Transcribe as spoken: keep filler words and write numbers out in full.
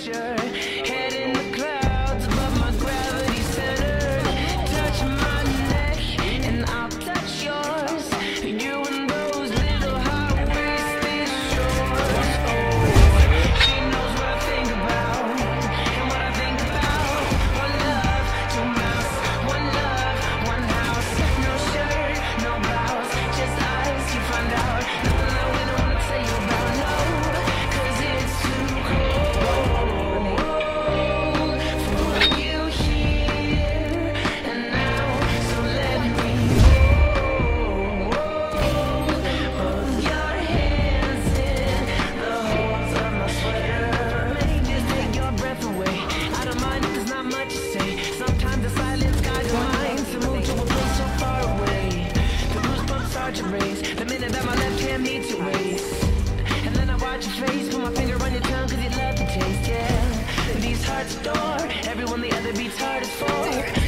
pressure. Head in the clouds above my gravity center. Touch my neck and I'll touch yours. You and those little high-waisted shorts. Oh, she knows what I think about and what I think about. One love, two mouths. One love, one house. No shirt, no blouse, just us. You find out nothing that we don't wanna tell you about. No, 'cause it's too cold for you here and now. So let me hold both your hands in the holes of my sweater. Let me just take your breath away. I don't mind if there's not much to say. Sometimes the silence guides my mind to move to a place so far away. The goosebumps start to raise the minute that my left hand meets your waist. And then I watch your face, put my finger on your tongue 'cause you love the taste, yeah. These hearts adore everyone the other beats hardest for.